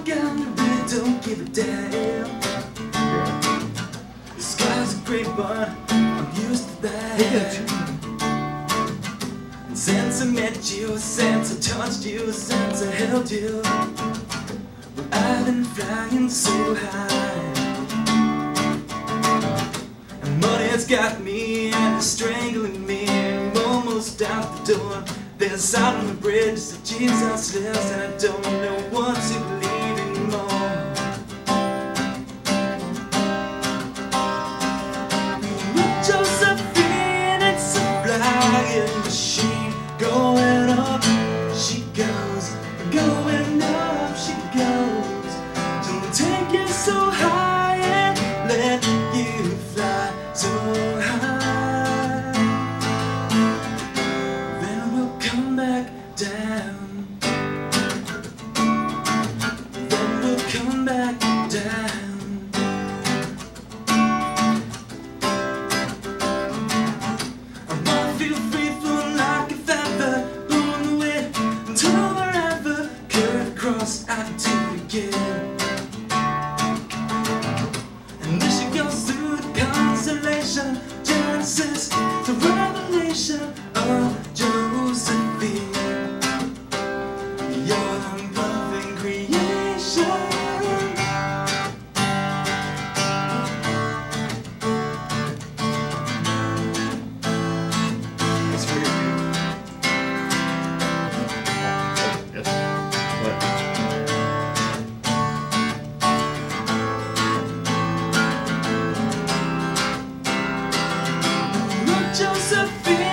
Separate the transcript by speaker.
Speaker 1: gun, you really don't give a damn. The sky's a great one, I'm used to that. And since I met you, since I touched you, since I held you, well, I've been flying so high. And money's got me and it's strangling me. I'm almost out the door. There's out on the bridge that Jesus lives, and I don't know what to believe anymore. Look, Josephine, it's a flying machine. Going up, she goes. Going up, she goes. Don't take it so high and let you fly so high. Come back down. Then we'll come back down. I wanna feel free, floating like a feather, blowing the wind until wherever, curve across altitude again. And this she goes through the constellation, Genesis to Revelation of Josephine, your loving creation.
Speaker 2: That's weird, dude. Yes. What?
Speaker 1: Look, Josephine.